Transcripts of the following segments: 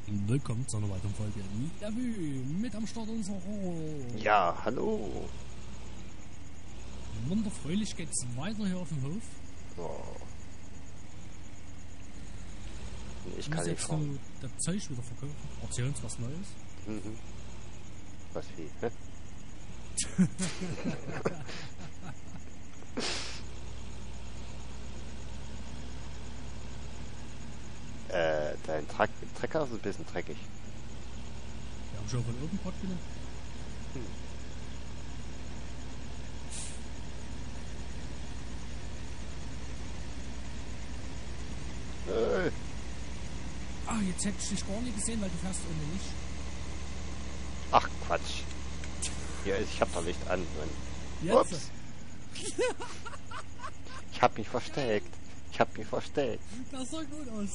Willkommen zu einer weiteren Folge Lavü mit am Start unser Ja, hallo. Wunderfröhlich geht's weiter hier auf dem Hof. Oh. Ich Du kann musst nicht jetzt fahren. nur das Zeug wieder verkaufen. Erzähl uns was Neues. Mhm. Was wie? Hä? Dein Trecker ist ein bisschen dreckig. Wir haben schon von oben Pott genommen. Ah, jetzt hätte ich dich gar nicht gesehen, weil du fährst ohne Licht. Ach, Quatsch. Hier, ich hab doch Licht an. Mann. Jetzt? Ups. Ich hab mich versteckt. Das sah gut aus.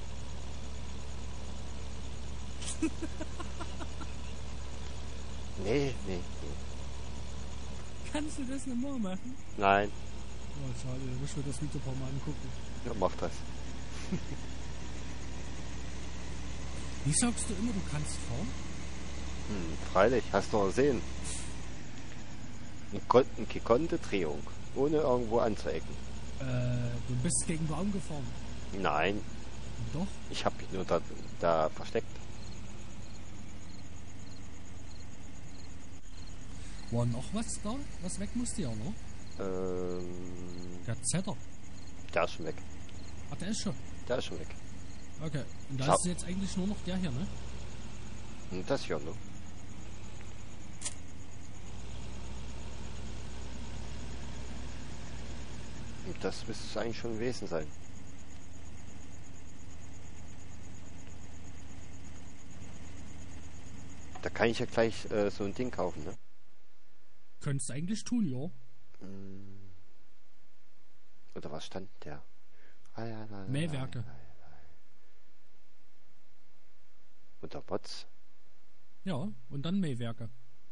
Nee. Kannst du das nicht mehr machen? Nein. Oh, schade, da muss ich mir das Video ein paar Mal angucken. Ja, mach das. Wie sagst du immer, du kannst fahren? Freilich, hast du noch gesehen. Eine gekonnte Drehung. Ohne irgendwo anzuecken. Du bist gegen den Baum gefahren. Nein, Doch? ich hab mich nur da versteckt. War noch was da? Was weg musste ja, ne? Der Zetter. Der ist schon weg. Ah, der ist schon. Okay. Und da Schau. ist jetzt eigentlich nur noch der hier, ne? Und das hier, ne? Und das müsste es eigentlich schon gewesen sein. Da kann ich ja gleich so ein Ding kaufen, ne? Könntest du eigentlich tun, ja. Oder was stand der? Mähwerke. Unter Bots. Ja, und dann Mähwerke.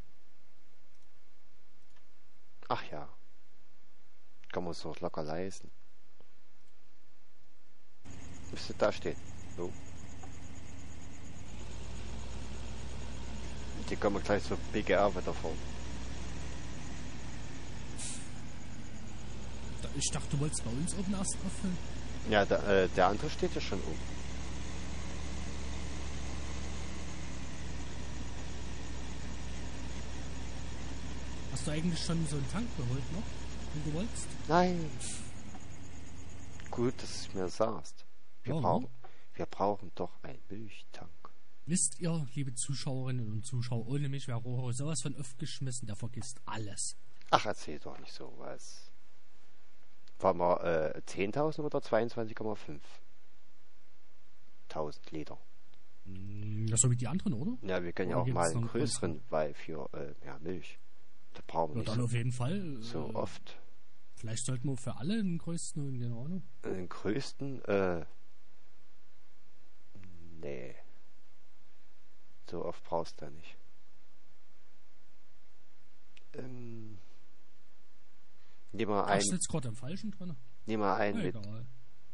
Ach ja. Kann man so locker leisten. Müsste da stehen. So. Die kommen gleich so BGR wieder vor. Ich dachte, du wolltest bei uns oben erst auffüllen. Ja, der andere steht ja schon oben. Hast du eigentlich schon so einen Tank geholt noch, wenn du wolltest? Nein. Gut, dass du es mir sagst. Ja, Wir brauchen doch einen Milchtank. Wisst ihr, liebe Zuschauerinnen und Zuschauer, ohne mich wäre Roho sowas von aufgeschmissen, der vergisst alles. Ach, erzähl doch nicht sowas. Waren wir 10.000 oder 22,5? 1000 Liter. Ja, so wie die anderen, oder? Ja, wir können ja Oder auch gibt's mal noch einen einen größeren, weil für mehr Milch. Da brauchen wir Ja, nicht dann auf jeden Fall. so oft. Vielleicht sollten wir für alle den größten holen, keine Ahnung. Den größten, nee. So oft brauchst du da nicht. Nimm mal Hast du einen, jetzt gerade am Falschen drin? nimm mal einen mit, Egal.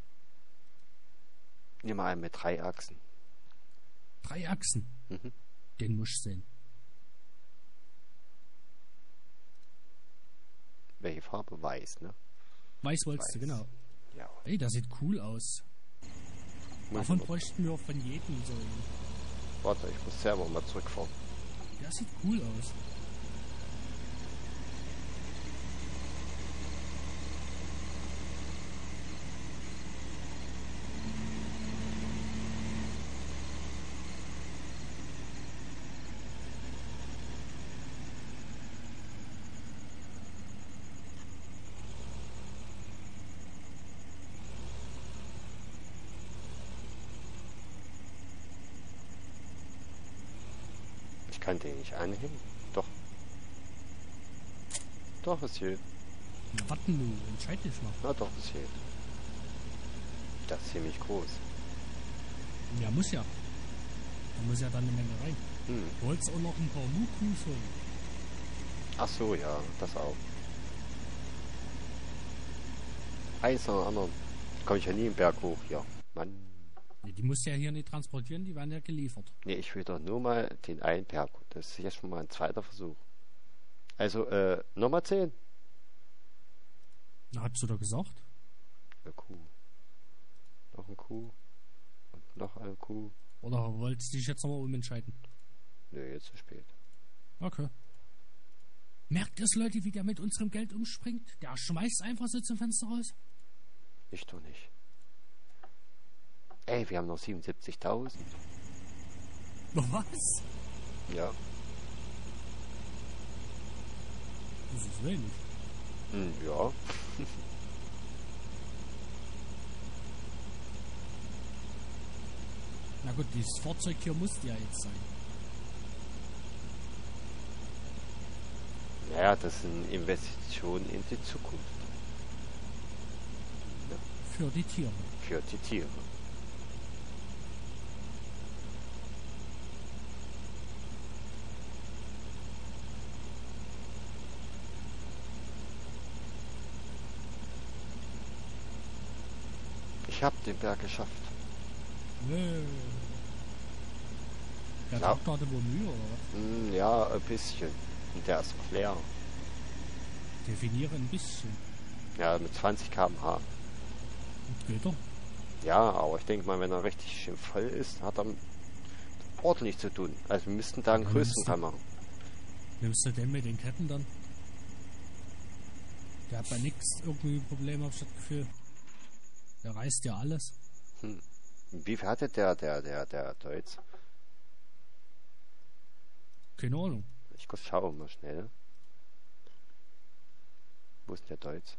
nimm mal einen mit 3 Achsen. 3 Achsen. Mhm. Den muss ich sehen. Welche Farbe? Weiß, ne? Weiß wolltest du, Weiß. genau. Ja. Ey, der sieht cool aus. Davon bräuchten wir von jedem so. Warte, ich muss selber mal zurückfahren. Der sieht cool aus. Ich kann den nicht anhängen. Doch. Doch, es geht. Na, warten du, entscheid dich mal. Na doch, es geht. Das ist ziemlich groß. Ja, muss ja. Da muss ja dann eine Menge rein. Du wolltest auch noch ein paar Mukus holen. Ach so, ja, das auch. Eins nach dem anderen. Komme ich ja nie im Berg hoch, ja. Mann. Nee, die musst du ja hier nicht transportieren, die werden ja geliefert. Nee, ich will doch nur mal den einen Perko. Das ist jetzt schon mal ein zweiter Versuch. Also, nochmal 10. Na, hast du doch gesagt? Eine Kuh. Noch eine Kuh. Und noch eine Kuh. Oder wolltest du dich jetzt nochmal umentscheiden? Nö, jetzt zu spät. Okay. Merkt es, Leute, wie der mit unserem Geld umspringt? Der schmeißt einfach so zum Fenster raus. Ich doch nicht. Ey, wir haben noch 77.000. Was? Ja. Das ist wenig. Ja. Na gut, dieses Fahrzeug hier muss ja jetzt sein. Naja, das sind Investitionen in die Zukunft. Ja. Für die Tiere. Für die Tiere. Ich hab den Berg geschafft. Nö. Der Ja. Traktor hatte wohl Mühe, oder was? Ja, ein bisschen. Und der ist noch leer. Definiere ein bisschen. Ja, mit 20 km/h. Und geht er? Ja, aber ich denke mal, wenn er richtig schön voll ist, hat er ordentlich zu tun. Also wir müssten da einen Ja, größeren Teil machen. Nimmst du den mit den Ketten dann? Der hat bei nichts irgendwie Probleme, hab ich das Gefühl. Der reißt ja alles. Wie viel hatte der Deutz? Keine Ahnung. Ich schaue mal schnell. Wo ist denn der Deutz?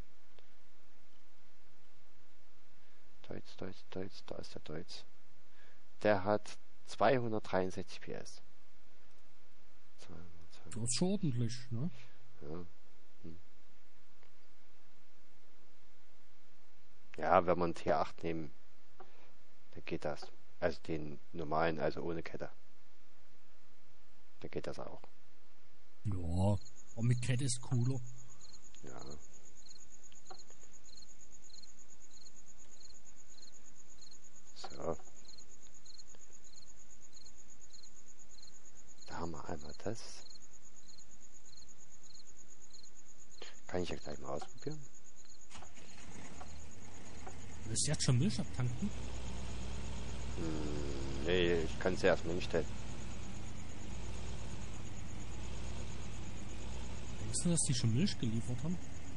Deutz, da ist der Deutz. Der hat 263 PS. Das ist schon ordentlich, ne? Ja. Ja, wenn man T8 nehmen, dann geht das. Also den normalen, also ohne Kette. Dann geht das auch. Ja, aber mit Kette ist cooler. Ja. So. Da haben wir einmal das. Kann ich ja gleich mal ausprobieren. Willst du jetzt schon Milch abtanken? Nee, ich kann es erstmal nicht stellen. Denkst du, dass die schon Milch geliefert haben?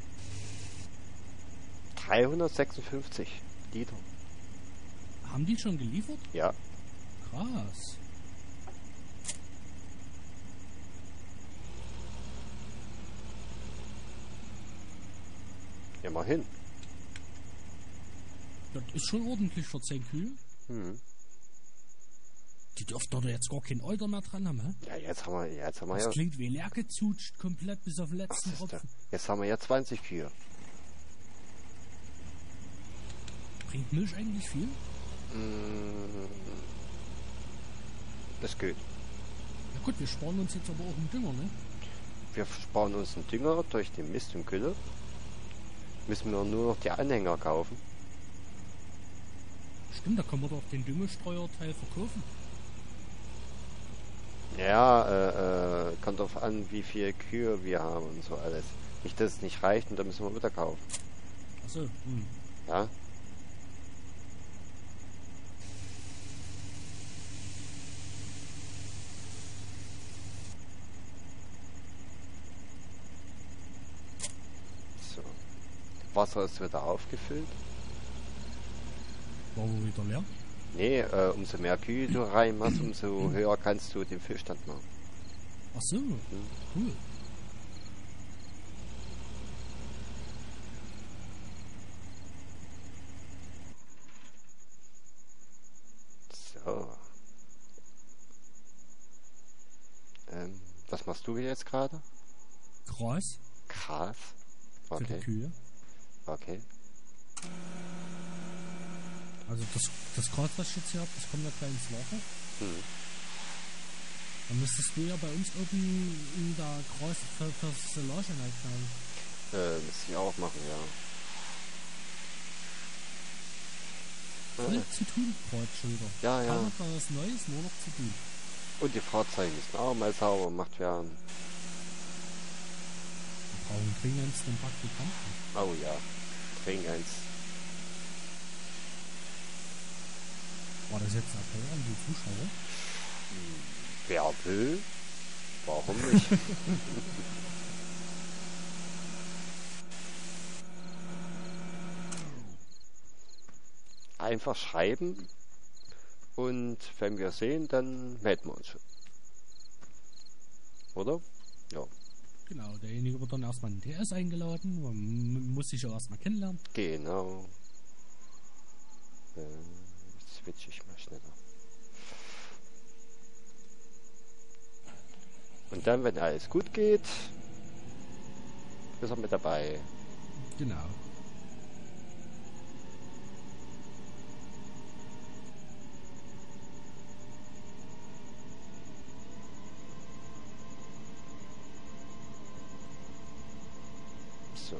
356 Liter. Haben die schon geliefert? Ja. Krass. Immerhin. Das ist schon ordentlich für 10 Kühe. Die dürften doch jetzt gar kein Euter mehr dran haben, hä? Ja, jetzt haben wir Das ja. klingt wie leer gezutscht, komplett bis auf den letzten Was ist da? Tropfen. Jetzt haben wir ja 20 Kühe. Bringt Milch eigentlich viel? Das geht. Na gut, wir sparen uns jetzt aber auch einen Dünger, ne? Wir sparen uns einen Dünger durch den Mist und Gülle. Müssen wir nur noch die Anhänger kaufen. Stimmt, da können wir doch den Düngestreuerteil verkaufen. Ja, kommt drauf an, wie viele Kühe wir haben und so alles. Nicht, dass es nicht reicht und dann müssen wir wieder kaufen. Achso, Ja? So. Wasser ist wieder aufgefüllt. War wohl wieder leer. Nee, umso mehr Kühe du reinmachst, umso höher kannst du den Füllstand machen. Achso, cool. So. Was machst du jetzt gerade? Gras Gras. für die Okay, Kühe. okay. Also das Gras, was ich jetzt hier habe, das kommt ja gleich ins Wasser. Dann müsstest du ja bei uns oben in der Gras für Silage reinknallen. Müsste ich auch machen, ja. voll zu tun, gerade schon wieder. Ja, ja. Kaum noch was Neues, nur noch zu tun. Und die Fahrzeuge müssen auch mal sauber gemacht werden. Wir brauchen dringend einen Praktikanten. Oh ja, dringend. War das jetzt ein Appell an die Zuschauer? Wer will? Warum nicht? Einfach schreiben und wenn wir sehen, dann melden wir uns schon. Oder? Ja. Genau, derjenige wird dann erstmal in den TS eingeladen, man muss sich ja erstmal kennenlernen. Genau. Jetzt switche ich mal schneller. Und dann, wenn alles gut geht, ist er mit dabei. Genau. So.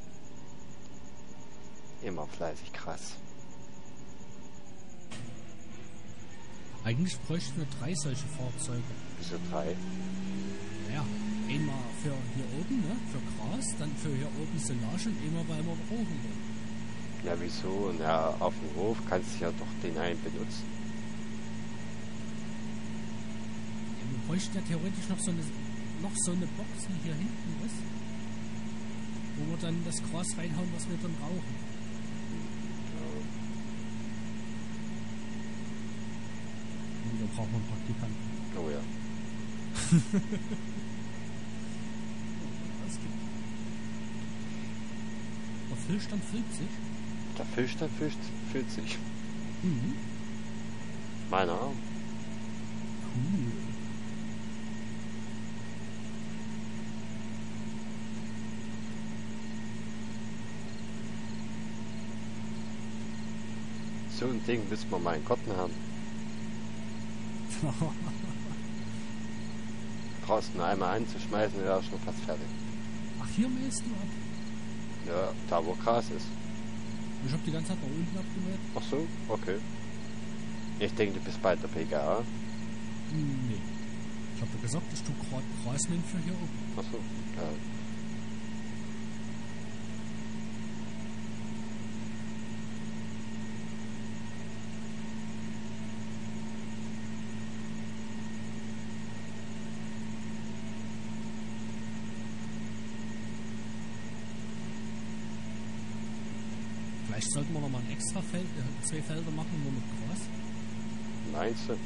Immer fleißig, krass. Eigentlich bräuchten wir 3 solche Fahrzeuge. Wieso 3? Ja, einmal für hier oben, ne, für Gras, dann für hier oben Silage und einmal, weil wir rauchen wollen. Ja, wieso? Na, auf dem Hof kannst du ja doch den einen benutzen. Ja, wir bräuchten ja theoretisch noch so eine Box wie hier hinten ist, wo wir dann das Gras reinhauen, was wir dann rauchen. Und da brauchen wir einen Praktikanten. Oh ja. Was gibt? Der Füllstand füllt sich. Der Füllstand füllt sich. Mhm. Meiner auch. Cool. So ein Ding müssen wir mal in Garten haben. Brauchst nur einmal anzuschmeißen, dann wäre schon fast fertig. Ach, hier mähst du ab? Ja, da wo Gras ist. Ich hab die ganze Zeit da unten abgemäht. Ach so, okay. Ich denke, du bist bald der PGA. Nee. Ich hab ja gesagt, ich tue gerade Grasmähen für hier oben. Ach so, ja. Vielleicht sollten wir noch mal ein extra Feld, 2 Felder machen, nur mit Gras. Meinst du?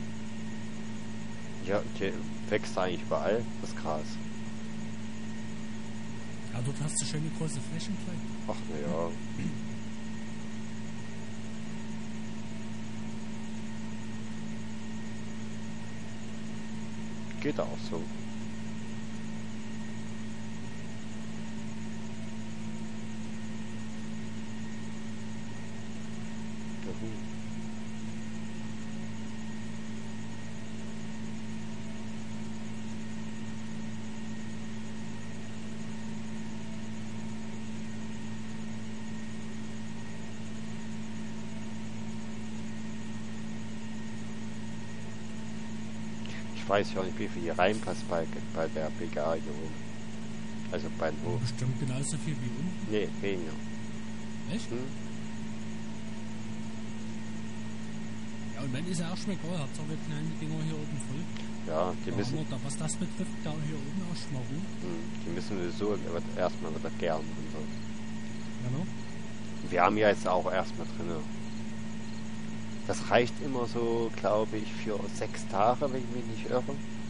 Ja, die wächst eigentlich überall, das Gras. Ja, dort hast du schöne große Flächen gleich. Ach, na ja. Geht auch so. Ich weiß ja nicht, wie viel hier reinpasst bei der BGA hier oben. Also beim Hof. Bestimmt genauso viel wie unten. Nee, weniger. Echt? Hm? Ja, und wenn ist ja auch schon egal, Hauptsache wir knallen die Dinger hier oben voll. Ja, die Da müssen. haben wir, was das betrifft, da hier oben auch schon mal Ruhe. Die müssen sowieso erstmal wieder gern und so. Genau. Wir haben ja jetzt auch erstmal drin. Das reicht immer so, glaube ich, für 6 Tage, wenn ich mich nicht irre.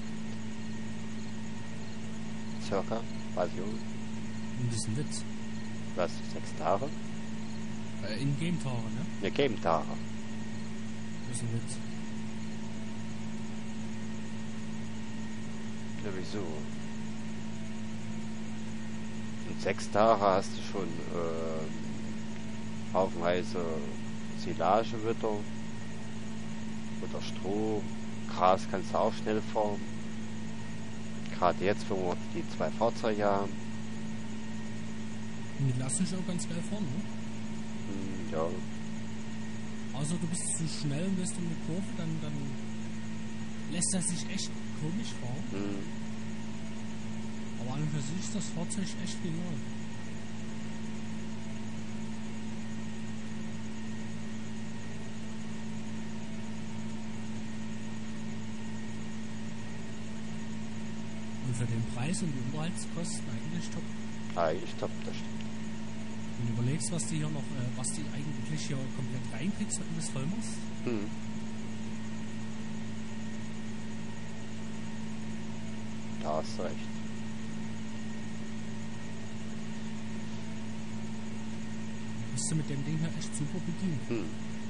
Circa, weiß ich auch. Und das ist ein Witz. Was, 6 Tage? In Game-Tage, ne? Ne, Game-Tage. Das ist ein Witz. Ja, wieso? In 6 Tage hast du schon haufenweise Silage wieder oder Stroh. Gras kannst du auch schnell formen. Gerade jetzt, wo wir die 2 Fahrzeuge haben. Und die lassen sich auch ganz geil vorne, ne? Ja. Also du bist zu schnell und wirst um eine Kurve, dann lässt er sich echt komisch fahren. Mhm. Aber an und für sich ist das Fahrzeug echt genial. Und für den Preis und die Unterhaltskosten eigentlich top. Eigentlich top, das stimmt. Wenn du überlegst, was die hier noch, was die eigentlich hier komplett reinkriegst, wenn du das voll machst. Mhm. Da hast du recht. Bist du mit dem Ding hier echt super bedient. Mhm.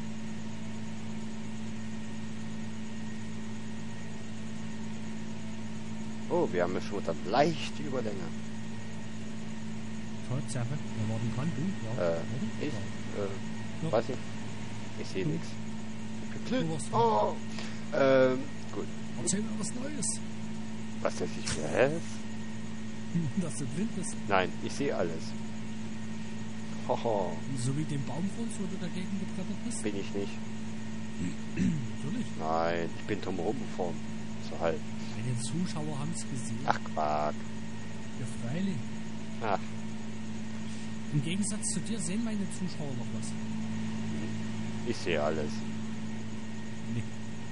Oh, wir haben ja schon wieder leichte Überlänge. Tatsache, wer warten kann, du? Ja, oder? Ich? Ja. Weiß nicht. Ich sehe Du. nichts. Du warst Oh, gut. Erzähl mir was Neues. Was das ich will? Dass du blind bist. Nein, ich sehe alles. Hoho, So wie den Baum vor uns, wo du dagegen gebrettert bist? bin ich nicht. Natürlich. Nein, ich bin drumherum gefahren. So halt. Meine Zuschauer haben es gesehen. Ach, Quark. Ja, freilich. Ach, Im Gegensatz zu dir sehen meine Zuschauer noch was. ich sehe alles. Nee.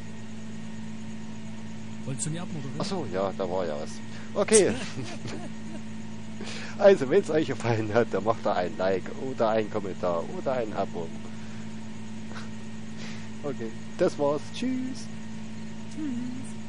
Wolltest du mir abmoderieren? Ach so, ja, da war ja was. Okay. Also, wenn es euch gefallen hat, dann macht da ein Like oder ein Kommentar oder ein Abo. Okay, das war's. Tschüss. Tschüss.